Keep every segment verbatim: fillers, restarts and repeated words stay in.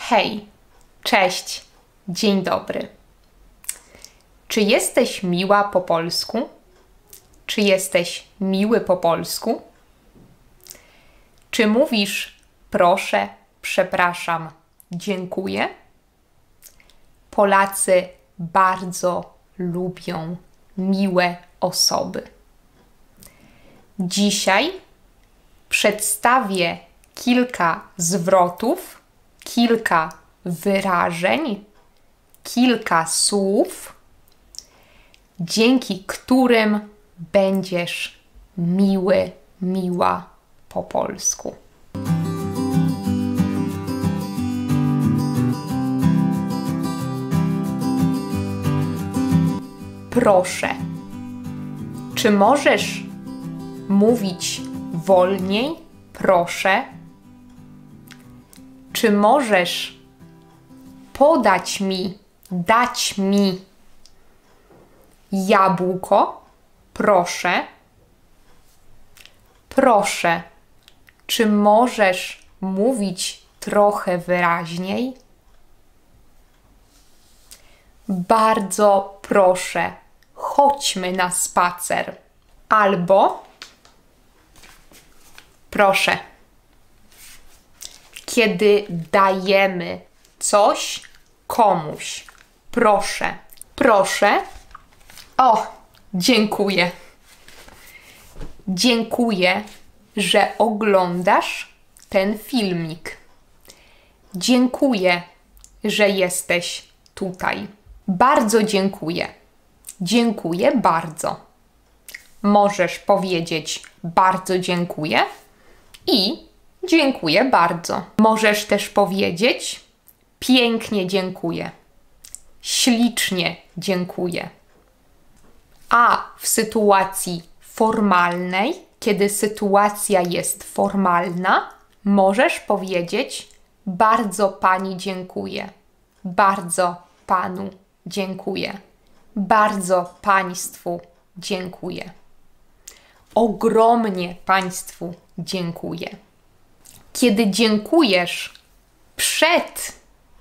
Hej, cześć, dzień dobry. Czy jesteś miła po polsku? Czy jesteś miły po polsku? Czy mówisz proszę, przepraszam, dziękuję? Polacy bardzo lubią miłe osoby. Dzisiaj przedstawię kilka zwrotów, kilka wyrażeń, kilka słów, dzięki którym będziesz miły, miła po polsku. Proszę. Czy możesz mówić wolniej? Proszę. Czy możesz podać mi, dać mi jabłko? Proszę. Proszę. Czy możesz mówić trochę wyraźniej? Bardzo proszę, chodźmy na spacer. Albo proszę. Kiedy dajemy coś komuś. Proszę. Proszę. O, dziękuję. Dziękuję, że oglądasz ten filmik. Dziękuję, że jesteś tutaj. Bardzo dziękuję. Dziękuję bardzo. Możesz powiedzieć bardzo dziękuję i dziękuję bardzo. Możesz też powiedzieć pięknie dziękuję. Ślicznie dziękuję. A w sytuacji formalnej, kiedy sytuacja jest formalna, możesz powiedzieć bardzo pani dziękuję. Bardzo panu dziękuję. Bardzo państwu dziękuję. Ogromnie państwu dziękuję. Kiedy dziękujesz przed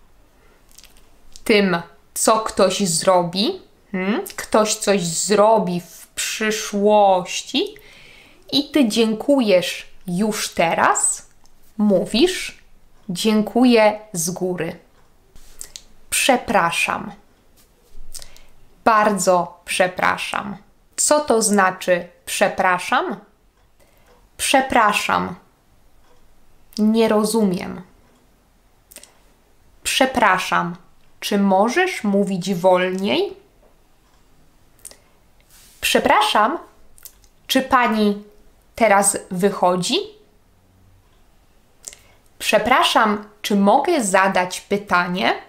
tym, co ktoś zrobi, hmm? ktoś coś zrobi w przyszłości i ty dziękujesz już teraz, mówisz dziękuję z góry. Przepraszam. Bardzo przepraszam. Co to znaczy przepraszam? Przepraszam. Nie rozumiem. Przepraszam. Czy możesz mówić wolniej? Przepraszam. Czy pani teraz wychodzi? Przepraszam, czy mogę zadać pytanie?